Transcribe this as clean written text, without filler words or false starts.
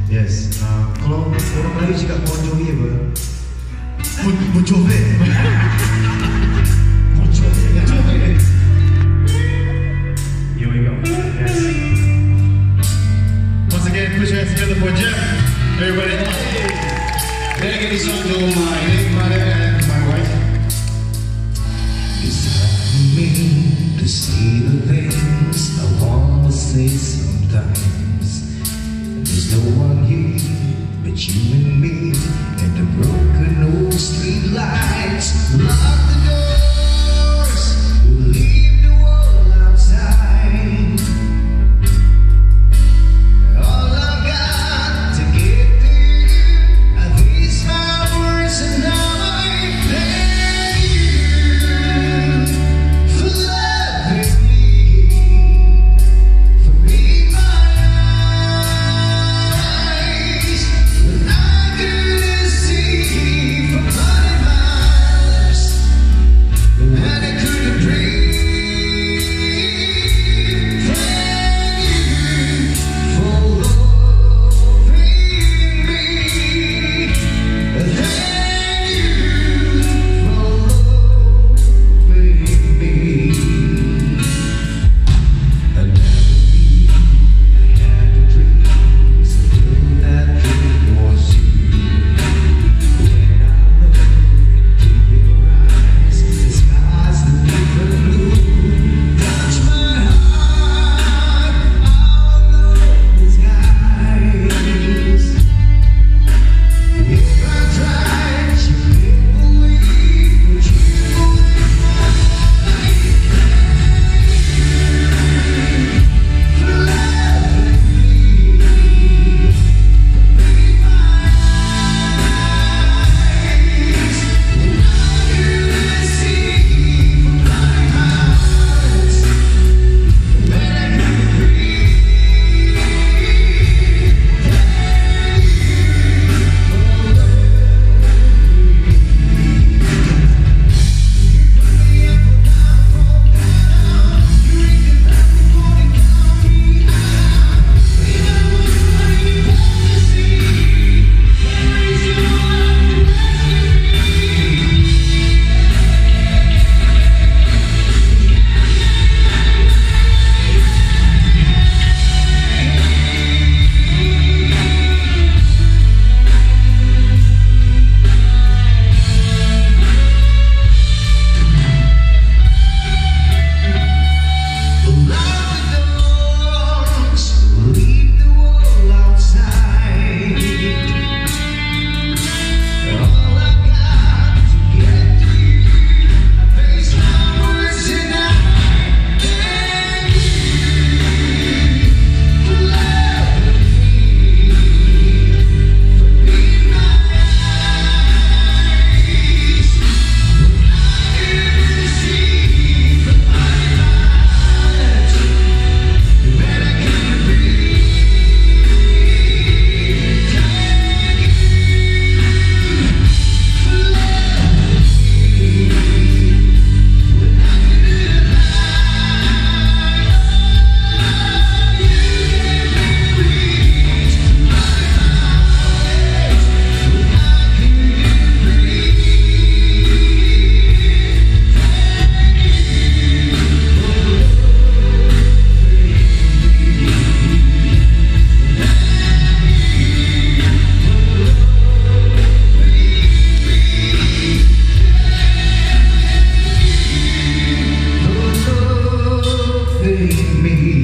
Yes. Kalau orang Melayu cakap Bon Jovi apa? Bon Jovi. Bon Jovi. Here we go. Yes. Once again, put your hands together for Jeff. Everybody. Dedicate this song to my late mother and my wife. It's hard for me to see the things I wanna say sometimes. There's no one here but you and me, and the broken old street lights. Lock the doors, we'll leave the world outside. All I've got to get to you are these flowers, and I thank you for loving me, for being my eyes when I couldn't see, for putting my lips and I couldn't breathe. Thank you for loving me. Thank you for loving me. And every I had a dream, so till that dream was you. When I look into your eyes, the sky's the different blue. Touch my heart, all over the skies. If I tried, you can't believe what you believe. For loving me, for being my eyes when I couldn't see, for blind eyes when I couldn't breathe. Leave the world outside. All I've got to get to you, I face my words and I thank you for loving me, for being my eyes when I couldn't see, for my lips when I couldn't breathe. Me.